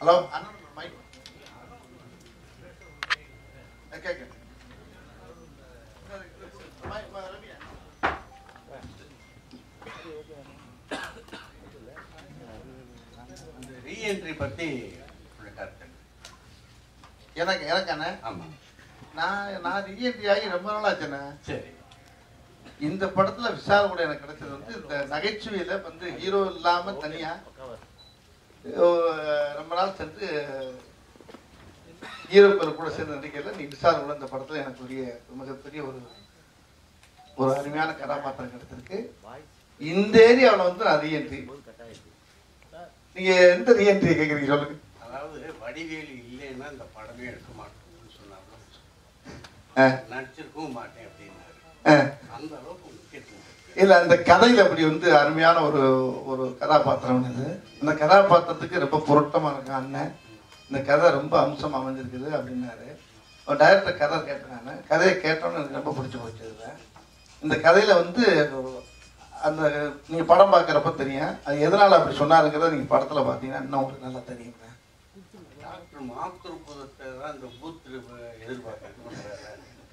Hello mic கேட்க reentry பத்தி எனக்கானே ஆமா நான் ரீஎன்ட்ரி ஆகி ரொம்ப நாள் ஆச்சுண்ணே. சரி. இந்த படத்துல விஷால் கூட எனக்கு கிடைச்சது வந்து இந்த நகைச்சுவையில வந்து ஹீரோ இல்லாம தனியா ரொம்ப நாள் சென்று ஹீரோக்கள் கூட சேர்ந்து நடிக்கல. நீ விஷால் கூட இந்த படத்துல எனக்கு மிகப்பெரிய ஒரு அருமையான கதாபாத்திரம் கிடைச்சிருக்கு. இந்த ஏரியாவில் வந்து நான் ரீஎன்ட்ரி. நீங்க எந்த ரீஎன்ட்ரி கேட்குறீங்க சொல்லுங்க. அதாவது வடிவேலு இல்லைன்னா இந்த படமே எடுக்க மாட்டோம்னு சொன்னாங்க, நடிச்சிருக்கவும் மாட்டேன் அப்படின்னாரு. அந்த அளவுக்கு முக்கியத்துவம் இல்லை, அந்த கதையில் அப்படி வந்து அருமையான ஒரு கதாபாத்திரம் இது. இந்த கதாபாத்திரத்துக்கு ரொம்ப பொருத்தமாக இருக்கான் அண்ணன். இந்த கதை ரொம்ப அம்சம் அமைஞ்சிருக்குது அப்படின்னாரு. ஒரு டைரக்டர் கதை கேட்டேன். நான் கதையை கேட்டோன்னு எனக்கு ரொம்ப பிடிச்சி போச்சுது. இந்த கதையில் வந்து அந்த நீங்கள் படம் பார்க்குறப்ப தெரியும் அது எதனால் அப்படி சொன்னாருங்கிறத நீங்கள் படத்தில் பார்த்தீங்கன்னா இன்னும் உங்களுக்கு நல்லா தெரியுங்க. டாக்டர் மாத்திருப்பதத்தை தான் இந்த பூத்து எதிர்பார்க்க.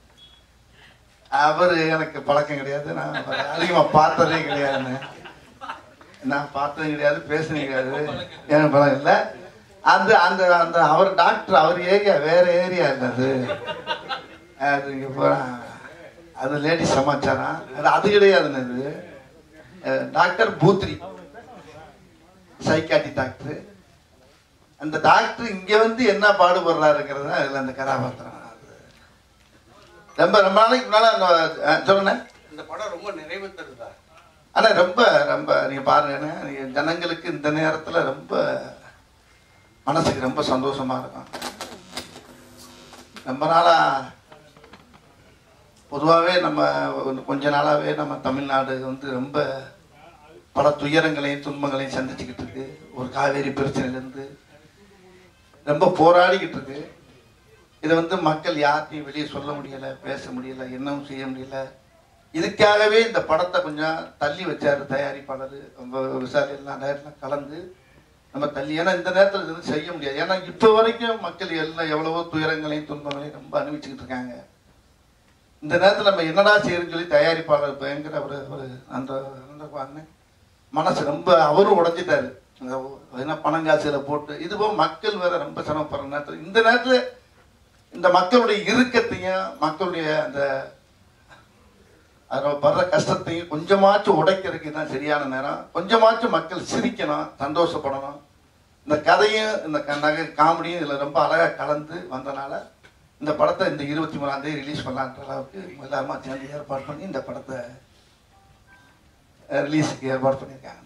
அவர் எனக்கு பழக்கம் கிடையாது. நான் அதிகமாக பார்த்ததே கிடையாதுன்னு. நான் பார்த்ததும் கிடையாது, பேசுனது கிடையாது, எனக்கு பழக்கம் இல்லை. அந்த அந்த அந்த அவர் டாக்டர் அவர் ஏரியா வேற ஏரியா இல்லை. அது இங்கே போகிறா அது லேடிஸ் சமாச்சாரம். அது கிடையாதுன்னு. இது டாக்டர் பூத்ரி, சைக்காட்டி டாக்டர். அந்த டாக்டர் இங்கே வந்து என்ன பாடுபடுறாருங்கிறது தான் அதில் அந்த கதாபாத்திரம். ரொம்ப ரொம்ப நாளைக்கு முன்னால சொல்லுங்க. இந்த படம் ரொம்ப நிறைவு தருதா? ஆனால் ரொம்ப ரொம்ப நீங்கள் பாருங்க, நீங்கள் ஜனங்களுக்கு இந்த நேரத்தில் ரொம்ப மனசுக்கு ரொம்ப சந்தோஷமாக இருக்கும். ரொம்ப நாளாக பொதுவாகவே நம்ம கொஞ்ச நாளாகவே நம்ம தமிழ்நாடு வந்து ரொம்ப பல துயரங்களையும் துன்பங்களையும் சந்திச்சுக்கிட்டு இருக்கு. ஒரு காவேரி பிரச்சனையிலேருந்து ரொம்ப போராடிக்கிட்டு இருக்கு. இதை வந்து மக்கள் யார்ட்டையும் வெளியே சொல்ல முடியலை, பேச முடியலை, என்னவும் செய்ய முடியல. இதுக்காகவே இந்த படத்தை கொஞ்சம் தள்ளி வச்சார் தயாரிப்பாளர். ரொம்ப விசாரி எல்லாம் நேரத்தில் கலந்து நம்ம தள்ளி, ஏன்னா இந்த நேரத்தில் இது செய்ய முடியாது. ஏன்னா இப்போ வரைக்கும் மக்கள் எல்லாம் எவ்வளவோ துயரங்களையும் துன்பங்களையும் ரொம்ப அனுபவிச்சுக்கிட்டு இருக்காங்க. இந்த நேரத்தில் நம்ம என்னடா செய்யணும்னு சொல்லி தயாரிப்பாளர் பயங்கர அந்த மனசு ரொம்ப அவரும் உடைஞ்சிட்டாரு. என்ன பணம் காசுகளை போட்டு இது போக மக்கள் வேற ரொம்ப சிரமப்படுற நேரத்தில் இந்த நேரத்தில் இந்த மக்களுடைய இறுக்கத்தையும் மக்களுடைய அந்த அதில் வர்ற கஷ்டத்தையும் கொஞ்சமாச்சும் உடைக்கிறதுக்கு தான் சரியான நேரம். கொஞ்சமாச்சும் மக்கள் சிரிக்கணும், சந்தோஷப்படணும். இந்த கதையும் இந்த நகை காமெடியும் இதில் ரொம்ப அழகாக கலந்து வந்தனால இந்த படத்தை இந்த 23ஆம் தேதி ரிலீஸ் பண்ணலான்ற அளவுக்கு எல்லாருமா சேர்ந்து ஏற்பாடு பண்ணி இந்த படத்தை ரிலீஸுக்கு ஏற்பாடு பண்ணியிருக்காங்க.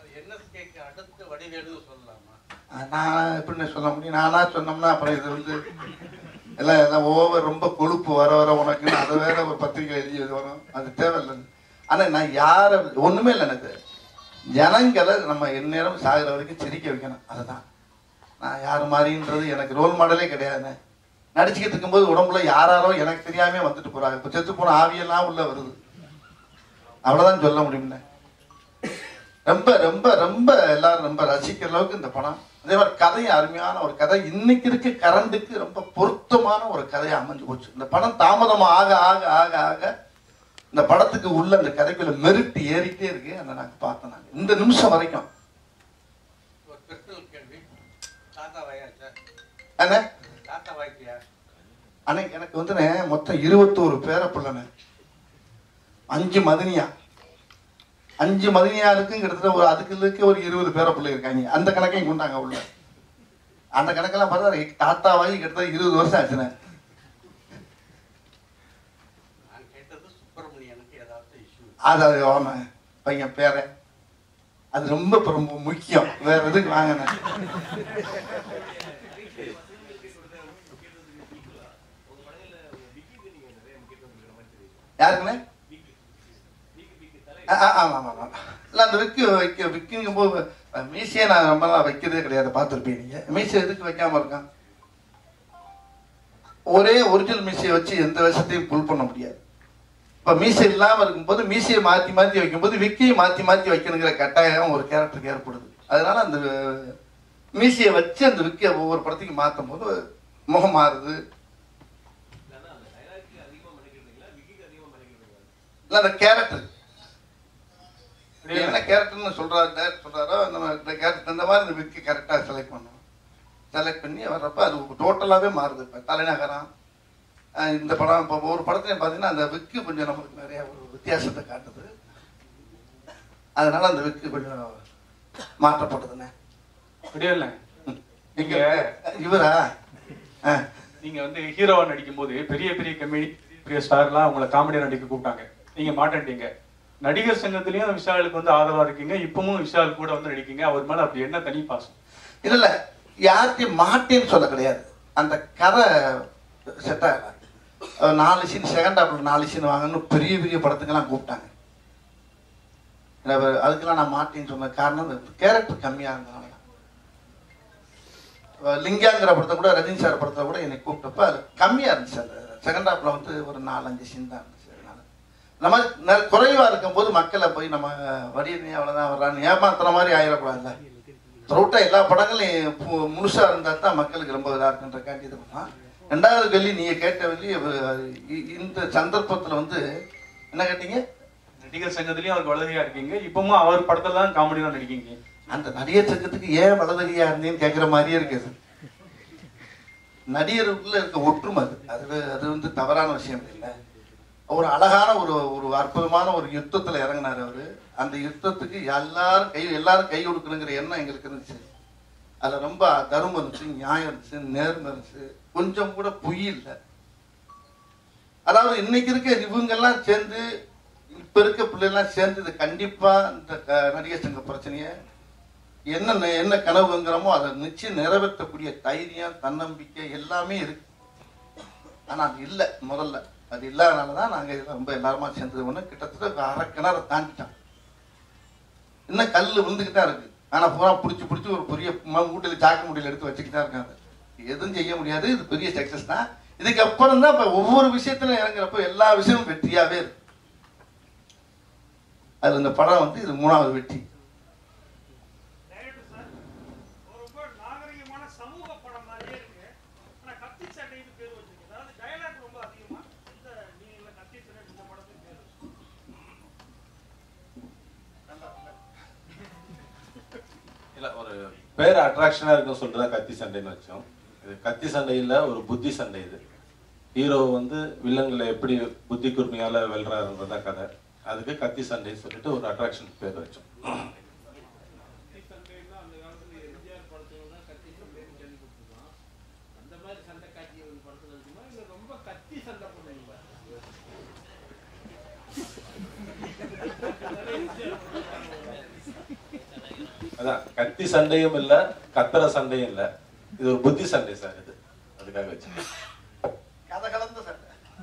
நான் எப்படின்னு சொல்ல முடியும்? நானா சொன்னோம்னா அப்புறம் இது வந்து எல்லாம் ஓவர் ரொம்ப கொழுப்பு வர வர உனக்குன்னு அதை வேற ஒரு பத்திரிகை எழுதி வரும். அது தேவையில்லைன்னு. ஆனால் நான் யாரை ஒன்றுமே இல்லை, எனக்கு ஜனங்களை நம்ம எந்நேரம் சாகிற வரைக்கும் சிரிக்க வைக்கணும். அதுதான் நான் யார் மாதிரின்றது எனக்கு ரோல் மாடலே கிடையாதுண்ணே. நடிச்சுக்கிட்டு இருக்கும்போது உடம்புல யாராரோ எனக்கு தெரியாமே வந்துட்டு போறாங்க. இப்போ செத்து போன ஆவியெல்லாம் உள்ள வருது. அவ்வளோதான் சொல்ல முடியும்ண்ணே. ரொம்ப ரொம்ப ரொம்ப எல்லாரும் ரொம்ப ரசிக்கிற அளவுக்கு இந்த படம். அதே மாதிரி கதையும் அருமையான ஒரு கதை. இன்னைக்கு இருக்க கரண்டுக்கு ரொம்ப பொருத்தமான ஒரு கதையை அமைஞ்சு போச்சு. இந்த படம் தாமதமாக ஆக ஆக ஆக ஆக இந்த படத்துக்கு உள்ள அந்த கதைக்குள்ள மெரிட்டு ஏறிட்டே இருக்கு. அந்த நாங்கள் பார்த்தோம். நாங்கள் இந்த நிமிஷம் வரைக்கும் அன்னைக்கு எனக்கு வந்து மொத்தம் 21 பேரை பிள்ளைண்ணே. 5 மதினியா, 5 மதினியாருக்கும் கிட்டத்தட்ட ஒரு அதுக்கு ஒரு 20 பேரை பிள்ளை இருக்காங்க. அந்த கணக்கையும் கொண்டாங்க உள்ள. அந்த கணக்கெல்லாம் பார்த்தா தாத்தாவாகி கிட்டத்தட்ட 20 வருஷம் ஆச்சுண்ணே. அது ஆமா பையன் பேரை அது ரொம்ப ரொம்ப முக்கியம். வேற எதுக்கு வாங்கினேன். யாருக்குண்ணே? ஆமாம் ஆமாம். இல்லை அந்த விற்குங்கும் போது மீசையை நான் ரொம்பலாம் வைக்கிறதே கிடையாது. பார்த்துருப்பீங்க நீங்கள். மீசை எதுக்கு வைக்காமல் இருக்கான்? ஒரே ஒரிஜினல் மீசையை வச்சு எந்த விஷயத்தையும் புல் பண்ண முடியாது. இப்போ மீசை இல்லாமல் இருக்கும்போது மீசையை மாற்றி மாற்றி வைக்கும்போது விக்கியை மாற்றி மாற்றி வைக்கணுங்கிற கட்டாயம் ஒரு கேரக்டருக்கு ஏற்படுது. அதனால அந்த மீசியை வச்சு அந்த விக்கை ஒவ்வொரு படத்துக்கு மாற்றும் போது முகம் மாறுது. இல்லை அந்த கேரக்டர் என்ன கேரக்டர்னு சொல்கிறாரோ அந்த கேரக்டர் இந்த மாதிரி இந்த விக்கி கரெக்டாக செலக்ட் பண்ணுவோம். செலக்ட் பண்ணி வர்றப்ப அது டோட்டலாகவே மாறுது. இப்போ தலைநகரம் இந்த படம் இப்போ ஒரு படத்துலையும் பார்த்தீங்கன்னா அந்த விக்கு கொஞ்சம் நமக்கு நிறைய ஒரு வித்தியாசத்தை காட்டுது. அதனால அந்த விக்கு கொஞ்சம் மாற்றப்படுதுண்ணே. அப்படியே இல்லை நீங்க இவரா நீங்க வந்து ஹீரோவா நடிக்கும் போது பெரிய பெரிய பெரிய ஸ்டார்லாம் உங்களை காமெடியா நடிக்க கூப்பிட்டாங்க, நீங்க மாட்டேன்ட்டீங்க. நடிகர் சங்கத்திலயும் விஷாலுக்கு வந்து ஆதரவா இருக்கீங்க, இப்பவும் விஷால் கூட வந்து நடிக்கீங்க. அவர் மேல அப்படி என்ன தனி பாசம்? இல்ல யார்கிட்டையும் மாட்டேன்னு சொல்ல கிடையாது. அந்த கதை செட் ஆகல. 4 சீன் செகண்ட் ஹாஃப்ல 4 சீன் வாங்கன்னு பெரிய பெரிய படத்துக்கெல்லாம் கூப்பிட்டாங்க. அதுக்கெல்லாம் நான் மாட்டேன்னு சொன்ன காரணம் கேரக்டர் கம்மியா இருந்தனால. லிங்காங்கிற படத்தை கூட ரஜினி சார் படத்தை கூட என்னை கூப்பிட்டப்ப அது கம்மியா இருந்துச்சு. அந்த செகண்ட் ஹாஃப்ல வந்து ஒரு 4-5 சீன் தான் இருந்துச்சு. அதனால இந்த மாதிரி குறைவா இருக்கும்போது மக்களை போய் நம்ம வடிவனே அவ்வளவுதான் வர்றான்னு ஏமாத்துற மாதிரி ஆயிடக்கூடாதுல்ல. த்ரூட்டா எல்லா படங்களும் முழுசா இருந்தா தான் மக்களுக்கு ரொம்ப இதாக இருக்குன்ற காண்டி இது பண்ணலாம். 2வது கேள்வி நீங்க கேட்ட வெளி இந்த சந்தர்ப்பத்துல வந்து என்ன கேட்டீங்க? நடிகர் சங்கத்திலயும் அவருக்கு வலதுகையா இருக்கீங்க, இப்பவும் அவர் படத்துல தான் காமெடி தான் நடிக்கீங்க. அந்த நடிகர் சங்கத்துக்கு ஏன் வலதுகையா இருந்தேன்னு கேட்குற மாதிரியே இருக்குது. நடிகருக்குள்ள இருக்க ஒற்றுமை அது வந்து தவறான விஷயம் இல்லை. ஒரு அழகான ஒரு அற்புதமான ஒரு யுத்தத்துல இறங்கினார் அவரு. அந்த யுத்தத்துக்கு எல்லாரும் கை கொடுக்கணுங்கிற எண்ணம் எங்களுக்கு இருந்துச்சு. அதுல ரொம்ப தர்மம் இருந்துச்சு, நியாயம் இருந்துச்சு, நேர்மை இருந்துச்சு, கொஞ்சம் கூட பொய் இல்லை. அதாவது இன்னைக்கு இருக்க இவங்கெல்லாம் சேர்ந்து இப்ப இருக்க பிள்ளைலாம் சேர்ந்து இது கண்டிப்பா இந்த நடிகர் சங்க பிரச்சனைய என்ன கனவுங்கிறமோ அதை நிச்சயம் நிறைவேற்றக்கூடிய தைரியம், தன்னம்பிக்கை எல்லாமே இருக்கு. ஆனா அது இல்லை. முதல்ல அது இல்லாதனாலதான் நாங்க ரொம்ப எல்லாருமா சேர்ந்தது ஒண்ணு. கிட்டத்தட்ட 1/2 கிணறு தாண்டிட்டோம். இன்னும் கல் விழுந்துக்கிட்டா இருக்கு. ஆனா பூரா பிடிச்சி ஒரு பெரிய மூட்டையில சாக்கு மூட்டையில எடுத்து வச்சுக்கிட்டா இருக்காங்க. எதுவும் செய்ய முடியாது. இது பெரிய சக்சஸ் தான். இதுக்கப்புறம் தான் இப்ப ஒவ்வொரு விஷயத்துல இறங்குறப்ப எல்லா விஷயமும் வெற்றியாவே இருக்கு. அதுல இந்த படம் வந்து இது 3வது வெற்றி. ஒரு பேர் அட்ராக்ஷனா இருக்கும் சொல்லிட்டு தான் கத்தி சண்டைன்னு வச்சோம். இது கத்தி சண்டையில் ஒரு புத்தி சண்டை. இது ஹீரோ வந்து வில்லன்களை எப்படி புத்தி கூர்மையால வெல்றாருன்றதான் கதை. அதுக்கு கத்தி சண்டைன்னு சொல்லிட்டு ஒரு அட்ராக்ஷன் பேர் வச்சோம். அதான் கத்தி சண்டையும் இல்ல, கத்தர சண்டையும் இல்ல, இது ஒரு புத்தி சண்டை சார். இது அதுக்காக வச்சு கதை கலந்த சண்டை.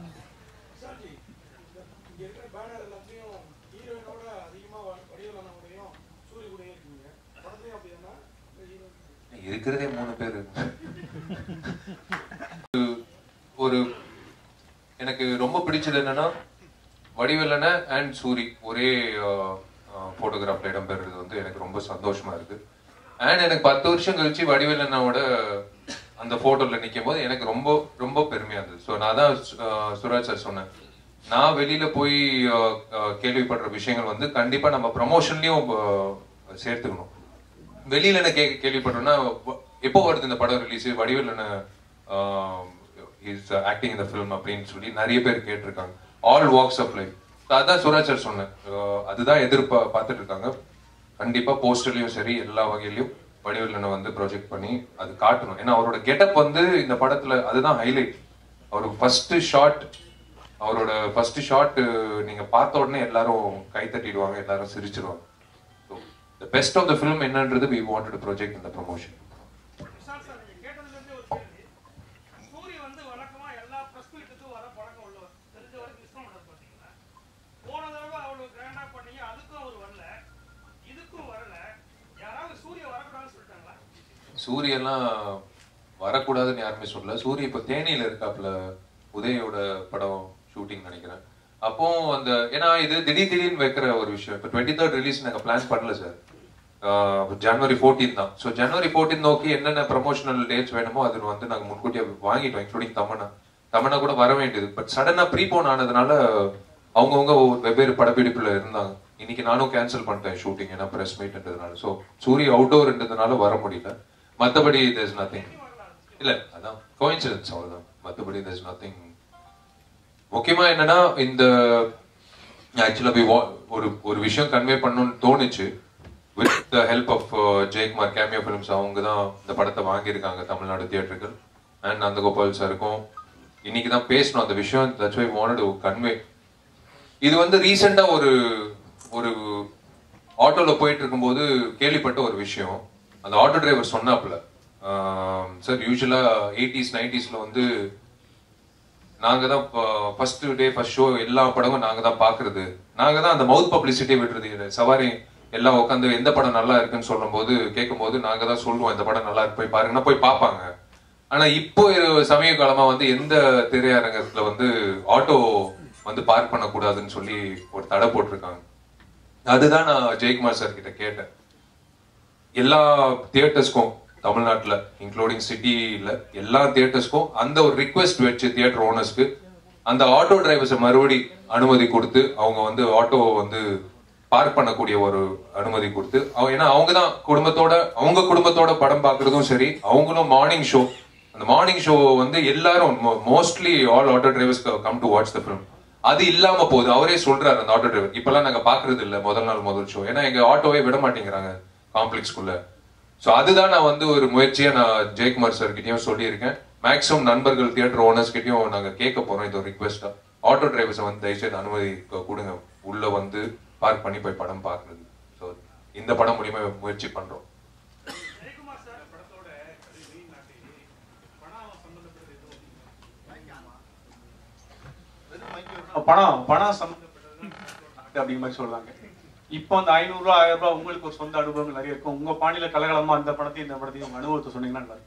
இருக்கிறதே 3 பேர். ஒரு எனக்கு ரொம்ப பிடிச்சது என்னன்னா வடிவேலன அண்ட் சூரி ஒரே போட்டோகிராஃப்ல இடம்பெறது வந்து எனக்கு ரொம்ப சந்தோஷமா இருக்கு. அண்ட் எனக்கு 10 வருஷம் கழிச்சு வடிவேலனோட அந்த போட்டோல நிற்கும் போது எனக்கு ரொம்ப ரொம்ப பெருமையா இருந்தது. ஸோ நான் தான் சுராஜ் சார் சொன்னேன், நான் வெளியில போய் கேள்விப்படுற விஷயங்கள் வந்து கண்டிப்பா நம்ம ப்ரமோஷன்லயும் சேர்த்துக்கணும். வெளியில என்ன கேள்விப்பட்டோம்னா எப்போ வருது இந்த படம் ரிலீஸ், வடிவேலன இஸ் ஆக்டிங் இந்த ஃபிலிம் அப்படின்னு சொல்லி நிறைய பேர் கேட்டிருக்காங்க. All walks of life. அதான் சுராஜ் சார் சொன்னேன், அதுதான் பார்த்துட்டு இருக்காங்க. கண்டிப்பா போஸ்டர்லயும் சரி எல்லா வகையிலயும் வடிவேலனை வந்து ப்ரொஜெக்ட் பண்ணி அது காட்டணும். ஏன்னா அவரோட கெட்டப் வந்து இந்த படத்துல அதுதான் ஹைலைட். அவருக்கு அவரோட ஃபர்ஸ்ட் ஷாட் நீங்க பார்த்த உடனே எல்லாரும் கை தட்டிடுவாங்க, எல்லாரும் சிரிச்சிருவாங்க. So the best of the film என்னன்றது we wanted to project in the promotion. சூரியெல்லாம் வரக்கூடாதுன்னு யாருமே சொல்லல. சூரிய இப்ப தேனியில இருக்காப்ல, உதயோட படம் ஷூட்டிங் நினைக்கிறேன். அப்போ அந்த ஏன்னா இது திடீர்னு வைக்கிற ஒரு விஷயம். இப்போ 23rd ரிலீஸ் நாங்க பிளான் பண்ணல சார். ஜனவரி 14 தான். ஸோ ஜனவரி 14 நோக்கி என்னென்ன ப்ரமோஷனல் டேட்ஸ் வேணுமோ அது வந்து நாங்கள் முன்கூட்டியே வாங்கிட்டோம், இன்க்ளூடிங் தமன்னா கூட வர வேண்டியது. பட் சடனா ப்ரீபோன் ஆனதுனால அவங்கவுங்க வெவ்வேறு படப்பிடிப்புல இருந்தாங்க. இன்னைக்கு நானும் கேன்சல் பண்ணிட்டேன் ஷூட்டிங், ஏன்னா ப்ரெஸ் மீட்ன்றதுனால. ஸோ சூரிய அவுட்டோர்ன்றதுனால வர முடியல. மற்றபடி there's nothing. இல்ல அதான் கோயின்சிடன்ஸ், அவ்வளவுதான். மற்றபடி there's nothing. முக்கியமா என்னன்னா இந்த ஆக்சுவலா ஒரு விஷயம் கன்வே பண்ணணும்னு தோணுச்சு. With the help of Jayakumar cameo films, அவங்க தான் இந்த படத்தை வாங்கியிருக்காங்க தமிழ்நாடு தியேட்டர்கள். அண்ட் நந்தகோபால் சாருக்கும் இன்னைக்கு தான் பேசணும் அந்த விஷயம். That's why wanted to convey. இது வந்து ரீசெண்டா ஒரு ஆட்டோல போயிட்டு இருக்கும்போது கேள்விப்பட்ட ஒரு விஷயம். அந்த ஆட்டோ டிரைவர் சொன்னாப்புல, சார் யூஸ்வலா 80s 90sல வந்து நாங்க தான் ஃபர்ஸ்ட் டே ஃபர்ஸ்ட் ஷோ எல்லா படமும் நாங்க தான் பாக்குறது, நாங்க தான் அந்த மவுத் பப்ளிசிட்டி விடுறது. சவாரி எல்லாம் உட்காந்து எந்த படம் நல்லா இருக்குன்னு சொல்லும் போது கேட்கும் போது நாங்க தான் சொல்லுவோம் இந்த படம் நல்லா இருக்கு போய் பாருங்கன்னா போய் பார்ப்பாங்க. ஆனா இப்போ சமீப காலமா வந்து எந்த திரையரங்கத்துல வந்து ஆட்டோ வந்து பார்க் பண்ணக்கூடாதுன்னு சொல்லி ஒரு தடை போட்டிருக்காங்க. அதுதான் நான் ஜெயக்குமார் சார் கிட்ட கேட்டேன். எல்லா தியேட்டர்ஸ்க்கும் தமிழ்நாட்டுல இன்க்ளூடிங் சிட்டில எல்லா தியேட்டர்ஸ்க்கும் அந்த ஒரு ரிக்வெஸ்ட் வச்சு தியேட்டர் ஓனர்ஸ்க்கு அந்த ஆட்டோ டிரைவர்ஸை மறுபடி அனுமதி கொடுத்து அவங்க வந்து ஆட்டோ வந்து பார்க் பண்ணக்கூடிய ஒரு அனுமதி கொடுத்து, ஏன்னா அவங்க தான் குடும்பத்தோட படம் பார்க்கறதும் சரி, அவங்களும் மார்னிங் ஷோ, அந்த மார்னிங் ஷோ வந்து எல்லாரும் mostly all auto drivers come to watch the film. அது இல்லாம போகுது. அவரே சொல்றாரு அந்த ஆட்டோ டிரைவர், இப்பெல்லாம் நாங்க பாக்குறது இல்ல முதல் ஷோ, ஏன்னா எங்க ஆட்டோவே விட மாட்டேங்கிறாங்க காம்ப்ளெக்ஸ்குள்ள. சோ அதுதான் நான் வந்து ஒரு முயற்சியா நான் ஜெயக்குமார் சார் கிட்டயும் சொல்லியிருக்கேன். மேக்ஸிமம் நண்பர்கள் தியேட்டர் ஓனர்ஸ் கிட்டயும் நாங்க கேட்க போறோம். இது ஒரு ரிக்வெஸ்டா, ஆட்டோ டிரைவர்ஸை வந்து தயவுசெய்து அனுமதி கொடுங்க உள்ள வந்து பார்க் பண்ணி போய் படம் பார்க்கறது. ஸோ இந்த படம் மூலியமா முயற்சி பண்றோம். பணம் சம்பந்தப்பட்டது அப்படிங்கிற மாதிரி சொல்றாங்க. இப்போ அந்த 500 ரூபாய் 1000 ரூபாய் உங்களுக்கு ஒரு சொந்த அனுபவங்கள் நிறைய இருக்கும். உங்க பாணியில கலகலமா அந்த படத்தையும் இந்த படத்தையும் உங்க அனுபவத்தை சொன்னீங்கன்னா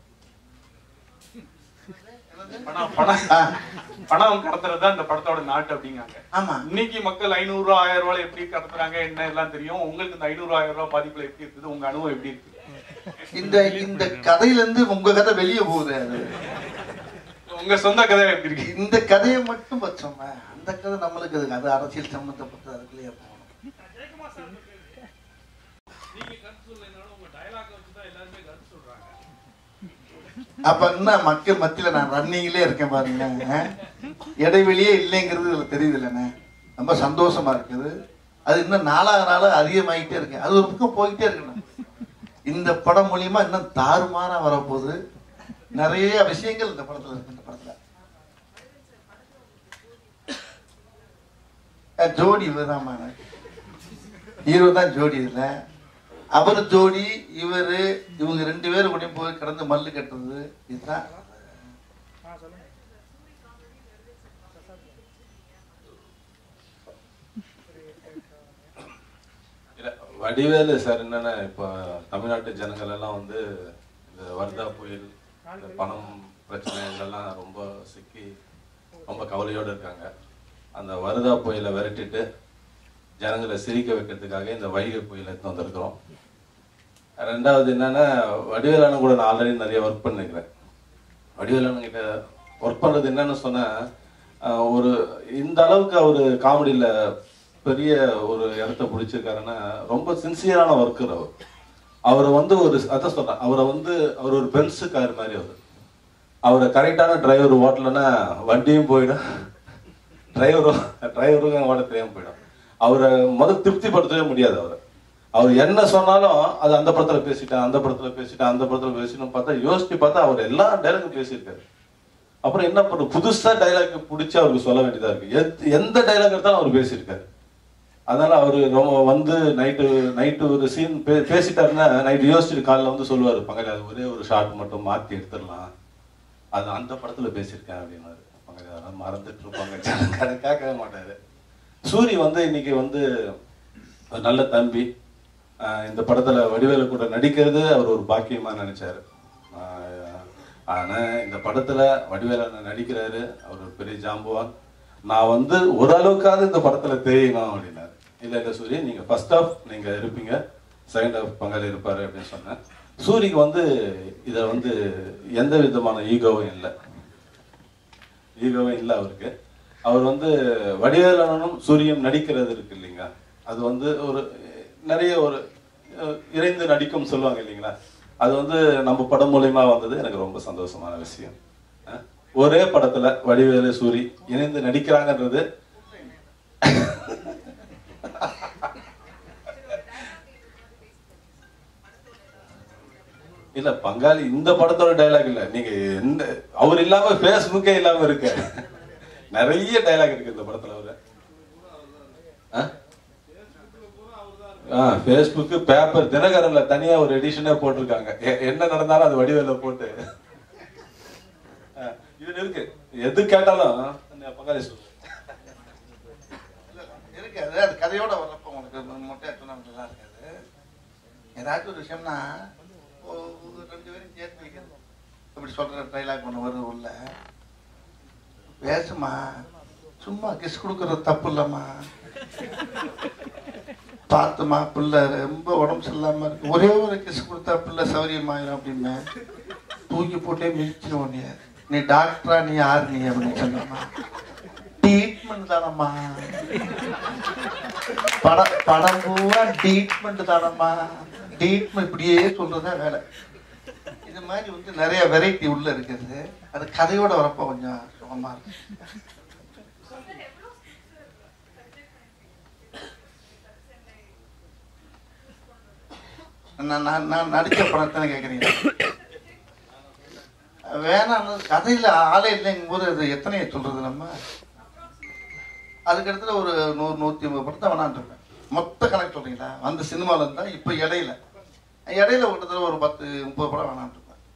பணம் கடத்துறது தான் இந்த படத்தோட நாட்டு அப்படிங்காங்க. இன்னைக்கு மக்கள் 500 ரூபாய் 1000 ரூபாய் எப்படி கடத்துறாங்க என்ன எல்லாம் தெரியும். உங்களுக்கு இந்த 500 1000 ரூபாய் பாதிப்புல எப்படி இருக்குது, உங்க அனுபவம் எப்படி இருக்கு? இந்த கதையில இருந்து உங்க கதை வெளியே போகுது. உங்க சொந்த கதை எப்படி இருக்கு? இந்த கதையை மட்டும் வச்சோம், அந்த கதை நம்மளுக்கு அது அரசியல் சம்பந்தப்பட்ட அதுக்குள்ளேயே போகணும். அப்ப என்ன மக்கள் மத்தியில நான் ரன்னிங்லயே இருக்கேன் பாருங்க, இடைவெளியே இல்லைங்கிறது இதுல தெரியுது இல்லைண்ணே. ரொம்ப சந்தோஷமா இருக்குது. அது இன்னும் நாளாக அதிகமாகிட்டே இருக்கு. அது ஒரு பக்கம் போயிட்டே இருக்கணும். இந்த படம் மூலியமா இன்னும் தாறுமாறா வரப்போகுது. நிறைய விஷயங்கள் இந்த படத்துல இருக்கு. இந்த படத்துல ஜோடி இவர்தான், ஹீரோ தான் ஜோடி. இதுல அவர் ஜோடி, இவங்க 2 பேரும் கூட போய் கடந்து மல்லு கட்டுறது. இதுதான் வடிவேலு சார். என்னன்னா இப்போ தமிழ்நாட்டு ஜனங்கள் எல்லாம் வந்து இந்த வர்தா புயல், இந்த பணம் பிரச்சனை இதெல்லாம் ரொம்ப சிக்கி ரொம்ப கவலையோடு இருக்காங்க. அந்த வர்தா புயலை விரட்டிட்டு ஜனங்களை சிரிக்க வைக்கிறதுக்காக இந்த வைகை புயலை எடுத்து வந்திருக்கிறோம். ரெண்டாவது என்னன்னா, வடிவேலான கூட நான் ஆல்ரெடி நிறைய ஒர்க் பண்ணிருக்கிறேன். வடிவேலான கிட்ட ஒர்க் பண்றது என்னன்னு சொன்னா, ஒரு இந்த அளவுக்கு அவரு காமெடியில பெரிய ஒரு இடத்த பிடிச்சிருக்காருன்னா ரொம்ப சின்சியரான ஒர்க்கர் அவர். அவரை வந்து அதான் சொல்றேன், அவர் ஒரு பென்ஸு கார் மாதிரி. அவரை கரெக்டான டிரைவர் ஓட்டலன்னா வண்டியும் போயிடும், டிரைவருக்கும் ஓட்ட தெரியாம போயிடும். அவரை திருப்திப்படுத்தவே முடியாது. அவர் என்ன சொன்னாலும் அது அந்த படத்துல பேசிட்டேன், அந்த படத்துல பேசிட்டேன் பார்த்தா யோசிச்சு பார்த்தா அவர் எல்லா டைலாக்கும் பேசியிருக்காரு. அப்புறம் என்ன பண்ண புதுசா டைலாக் பிடிச்சி அவருக்கு சொல்ல வேண்டியதா இருக்கு. எந்த டைலாக் எடுத்தாலும் அவர் பேசியிருக்காரு. அதனால அவரு வந்து நைட்டு ஒரு சீன் பேசிட்டாருன்னா நைட்டு யோசிச்சுட்டு காலைல வந்து சொல்லுவாரு, பங்காளி அது ஒரே ஒரு ஷார்ட் மட்டும் மாத்தி எடுத்துடலாம், அது அந்த படத்துல பேசியிருக்கேன் அப்படின்னாரு. பங்காளி அதெல்லாம் மறந்துட்டு இருப்பாங்க, அதை கேட்கவே மாட்டாரு. சூரி வந்து இன்னைக்கு வந்து நல்ல தம்பி. இந்த படத்துல வடிவேலு கூட நடிக்கிறது அவர் ஒரு பாக்கியமா நினைச்சாரு. ஆனா இந்த படத்துல வடிவேலு நடிக்கிறாரு, அவர் ஒரு பெரிய ஜாம்புவான். நான் வந்து ஓரளவுக்காவது இந்த படத்துல தெரியணும் அப்படின்னாரு. இல்ல சூரிய, நீங்க ஃபர்ஸ்ட் ஆஃப் நீங்க இருப்பீங்க, செகண்ட் ஹாஃப் பங்காளி இருப்பார் அப்படின்னு சொன்னேன். சூரிக்கு வந்து இதை வந்து எந்த விதமான ஈகோவும் இல்லை அவருக்கு. அவர் வந்து வடிவேலனும் சூரியும் நடிக்கிறது இருக்கு இல்லைங்களா, அது வந்து ஒரு நிறைய ஒரு இணைந்து நடிக்கும் சொல்லுவாங்க இல்லைங்களா, அது வந்து நம்ம படம் மூலியமா வந்தது எனக்கு ரொம்ப சந்தோஷமான விஷயம். ஒரே படத்துல வடிவேலு சூரி இணைந்து நடிக்கிறாங்கன்றது இல்ல பங்காளி இந்த படத்தோட டைலாக் இல்ல, நீங்க எந்த அவர் இல்லாம பேஸ்புக்கே இல்லாம இருக்க நிறைய டைலாக் இருக்கு இந்த படத்துல. அவரு பேஸ்புக் பேப்பர் தினகரன்ல தனியா ஒரு எடிஷனே போட்டிருக்காங்க. என்ன நடந்தாலும் அது வடிவேல போட்டு இது இருக்கு. எது கேட்டாலும் பங்காளி சொல்லு இருக்கு. அது கதையோட வரப்ப உங்களுக்கு மொட்டையா சொன்னா நல்லா இருக்காது. ஏதாச்சும் ஒரு விஷயம்னா ரெண்டு பேரும் சேர்த்து வைக்கிறது. இப்படி சொல்ற டைலாக் ஒண்ணு வருது உள்ள, பேசுமா சும்மா கிஸ் கொடுக்கறது தப்பு இல்லம்மா, பார்த்துமா பிள்ளை ரொம்ப உடம்பு சரியில்லாம இருக்கு, ஒரே ஒரு கிஸ் கொடுத்தா பிள்ளை சௌரியமாயிரும் அப்படின்னு தூக்கி போட்டே மிதிச்சிருவோம். நீ டாக்டரா நீ யாரு நீ அப்படின்னு சொன்னம்மா, ட்ரீட்மெண்ட் தானம்மா, படம் பூரா ட்ரீட்மெண்ட் தானம்மா, ட்ரீட்மெண்ட் இப்படியே சொல்றதா வேலை. இது மாதிரி வந்து நிறைய வெரைட்டி உள்ள இருக்குது. அது கதையோட வரப்ப கொஞ்சம் சுகமா இருக்கு. நான் நடிச்ச படத்தை கேட்குறீங்க, வேணாம் கதையில் ஆளே இல்லைங்கும் போது அது எத்தனையை சொல்றது நம்ம. அதுக்கடுத்துல ஒரு 100-150 படத்தை வேணான்ருப்பேன். மொத்த கணக்கு சொல்றீங்களா அந்த சினிமாவில் இருந்தால் இப்போ இடையில கிட்டத்தட்ட ஒரு 10-30 படம் வேணான்ருப்பேன்.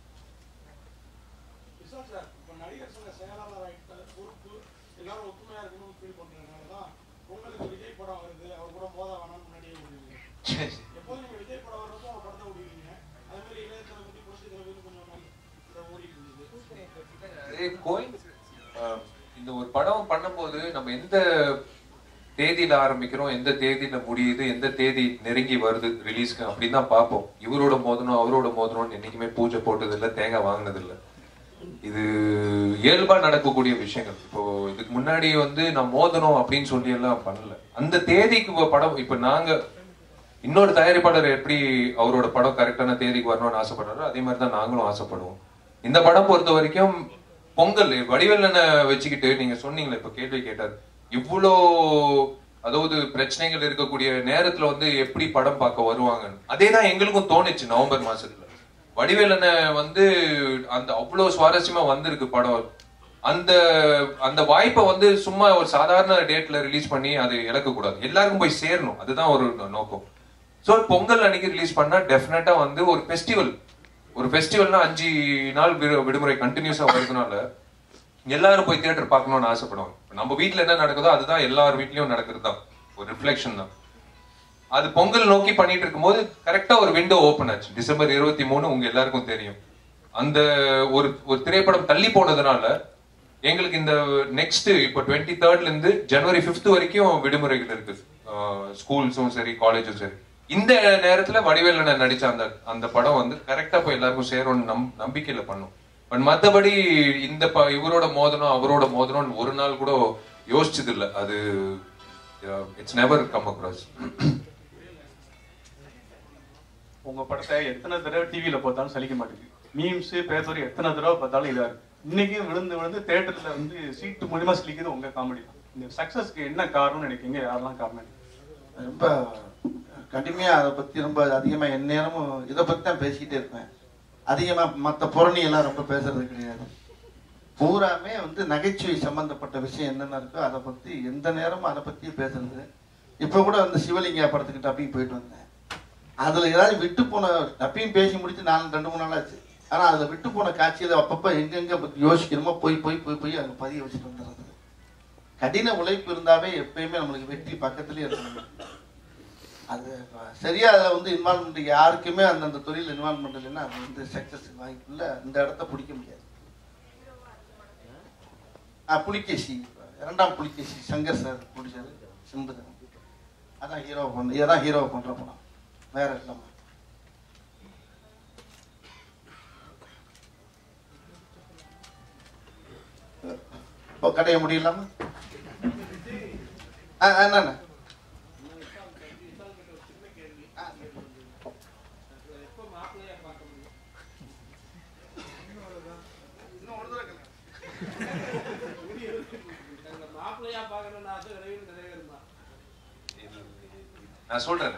இந்த ஒரு படம் பண்ணும்போது நம்ம எந்த தேதியில ஆரம்பிக்கிறோம், எந்த தேதியில முடியுது, எந்த தேதி நெருங்கி வருது ரிலீஸ்க்கு அப்படின்னு தான் பார்ப்போம். இவரோட மோதனம் அவரோட மோதனம்னு என்னைக்குமே பூஜை போட்டது இல்லை, தேங்காய் வாங்கினது இல்லை. இது இயல்பா நடக்கக்கூடிய விஷயங்கள். இப்போ இதுக்கு முன்னாடி வந்து நான் மோதனம் அப்படின்னு சொல்லி எல்லாம் பண்ணல. அந்த தேதிக்கு படம் இப்ப நாங்க இன்னொரு தயாரிப்பாளர் எப்படி அவரோட படம் கரெக்டான தேதிக்கு வரணும்னு ஆசைப்படுறாரோ அதே மாதிரி தான் நாங்களும் ஆசைப்படுவோம். இந்த படம் பொறுத்த வரைக்கும் பொங்கல் வடிவேலனை வச்சுக்கிட்டு நீங்க சொன்னீங்களே, இப்ப கேள்வி கேட்டார், இவ்வளோ அதாவது பிரச்சனைகள் இருக்கக்கூடிய நேரத்துல வந்து எப்படி படம் பார்க்க வருவாங்கன்னு. அதேதான் எங்களுக்கும் தோணுச்சு. நவம்பர் மாசத்துல வடிவேலனை வந்து அந்த அவ்வளவு சுவாரஸ்யமா வந்திருக்கு படம். அந்த வாய்ப்பை வந்து சும்மா ஒரு சாதாரண டேட்ல ரிலீஸ் பண்ணி அது இழக்க கூடாது, எல்லாருக்கும் போய் சேரணும். அதுதான் ஒரு நோக்கம். சோ பொங்கல் அன்னைக்கு ரிலீஸ் பண்ணா டெஃபினட்டா வந்து ஒரு ஃபெஸ்டிவல்னா 5 நாள் விடுமுறை கண்டினியூஸா வருதுனால எல்லாரும் போய் தியேட்டர் பார்க்கணும்னு ஆசைப்படுவாங்க. நம்ம வீட்டுல என்ன நடக்குதோ அதுதான் எல்லார் வீட்லயும் நடக்கிறது தான், ஒரு ரிஃப்ளெக்ஷன் தான். அது பொங்கல் நோக்கி பண்ணிட்டு இருக்கும்போது கரெக்டா ஒரு விண்டோ ஓபன் ஆச்சு. டிசம்பர் 23 உங்க எல்லாருக்கும் தெரியும். அந்த ஒரு திரைப்படம் தள்ளி போனதுனால எங்களுக்கு இந்த நெக்ஸ்ட் இப்போ 23rd இருந்து ஜனவரி 5th வரைக்கும் விடுமுறைகள் இருக்கு, ஸ்கூல்ஸும் சரி காலேஜும் சரி. இந்த நேரத்துல வடிவேலனை நடிச்ச அந்த படம் வந்து கரெக்டா போய் எல்லாருக்கும் சேரும்னு நம்பிக்கையில பண்ணும். பட் மத்தபடி இந்த இவரோட மோதனம் அவரோட மோதனம் ஒரு நாள் கூட யோசிச்சது இல்லை. அது இட்ஸ் நெவர் கம் அக்ராஸ். உங்க படத்தை எத்தனை தடவை டிவியில பார்த்தாலும் சலிக்க மாட்டேங்குது. மீம்ஸ் பேப்பர் எத்தனை தடவை பார்த்தாலும் இதா இருக்கு. இன்னைக்கு விழுந்து தியேட்டர்ல வந்து சீட்டு மூலியமா சலிக்குது உங்க காமெடி தான். இந்த சக்சஸ்க்கு என்ன காரணம்னு நினைக்கிறீங்க? யாரெல்லாம் காரணம்? ரொம்ப கடுமையா அதை பத்தி ரொம்ப அதிகமா எந்நேரமும் இதை பத்தி தான் பேசிக்கிட்டே இருப்பேன். அதிகமா மற்ற புரணி எல்லாம் ரொம்ப பேசுறது கிடையாது. பூராமே வந்து நகைச்சுவை சம்பந்தப்பட்ட விஷயம் என்னென்ன இருக்கோ அதை பத்தி எந்த நேரமும் அதை பத்தி பேசுறது. இப்ப கூட அந்த சிவலிங்கா படத்துக்கு டப்பிங் போயிட்டு வந்தேன். அதுல ஏதாவது விட்டு போன டப்பிங் பேசி முடிச்சு 2-3 நாள் ஆச்சு. ஆனா அதுல விட்டு போன காட்சியில அப்பப்ப எங்கெங்க யோசிக்கணுமோ போய் அங்க பதிய வச்சுட்டு வந்துடுறது. கடின உழைப்பு இருந்தாவே எப்பயுமே நம்மளுக்கு வெற்றி பக்கத்துலயே இருக்கணும். அது சரியா அதில் வந்து இன்வால்மெண்ட் யாருக்குமே அந்தந்த தொழில் இன்வால்மெண்ட் இல்லைன்னா அது வந்து சக்சஸ் வாய்ப்பு இல்லை. இந்த இடத்த பிடிக்க முடியாது. புலிகேசி 2ஆம் புலிகேசி சங்கர் சார் பிடிச்சாரு சிம்புதன். அதான் ஹீரோ இதான் ஹீரோ பண்ற படம். வேற இல்லைம்மா. இப்போ கடைய முடியலாமா? என்னண்ணா நான் சொல்றேன்.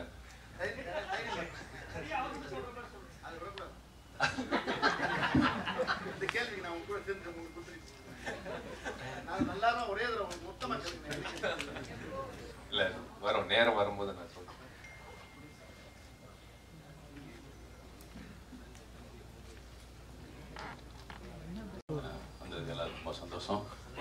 இந்த கேள்வி நான் உங்க கூட சேர்ந்து நான் நல்லா ஒரே தடவை மொத்தமா இல்ல வரும் நேரம் வரும்போது நான் சொல்றேன். வந்ததுக்கு எல்லாருக்கும் ரொம்ப சந்தோஷம்.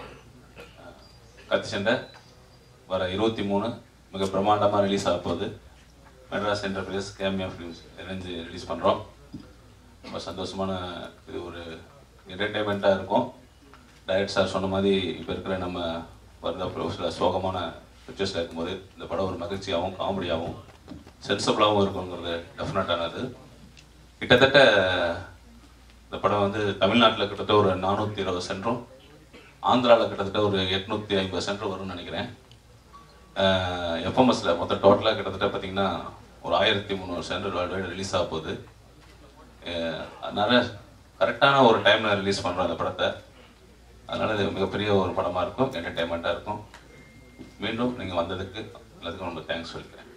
கத்தி சண்டை வர 23 மிக பிரம்மாண்டமாக ரிலீஸ் ஆக போகுது. மெட்ராஸ் என்டர்பிரைஸ் கேமியா ஃபிலிம்ஸ் இணைஞ்சு ரிலீஸ் பண்ணுறோம். ரொம்ப சந்தோஷமான இது ஒரு என்டர்டெயின்மெண்ட்டாக இருக்கும். டைரக்டர் சார் சொன்ன மாதிரி இப்போ இருக்கிற நம்ம வருதாப்புல சில சோகமான பிக்சர்ஸில் இருக்கும்போது இந்த படம் ஒரு மகிழ்ச்சியாகவும் காமெடியாகவும் சென்சபிளாகவும் இருக்குங்கிறது டெஃபினட்டானது. கிட்டத்தட்ட இந்த படம் வந்து தமிழ்நாட்டில் கிட்டத்தட்ட ஒரு 420 சென்டரும், ஆந்திராவில் கிட்டத்தட்ட ஒரு 850 சென்டர் வரும்னு நினைக்கிறேன். எஃப்எம்எஸில் மொத்தம் டோட்டலாக கிட்டத்தட்ட பார்த்தீங்கன்னா ஒரு 1300 சென்டர் வேர்ல்டு வைடு ரிலீஸ் ஆக போகுது. அதனால் கரெக்டான ஒரு டைமில் ரிலீஸ் பண்ணுறோம் அந்த படத்தை. அதனால் இது மிகப்பெரிய ஒரு படமாக இருக்கும், என்டர்டெயின்மெண்ட்டாக இருக்கும். மீண்டும் நீங்கள் வந்ததுக்கு எல்லாத்துக்கும் ரொம்ப தேங்க்ஸ் சொல்லிக்கிறேன்.